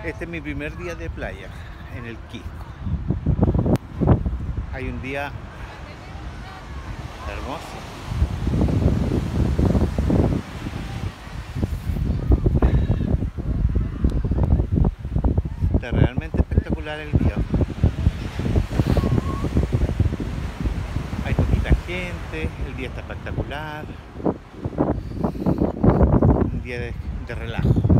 Este es mi primer día de playa en el Quisco. Hay un día hermoso. Está realmente espectacular el día. Hay poquita gente, el día está espectacular. Un día de relajo.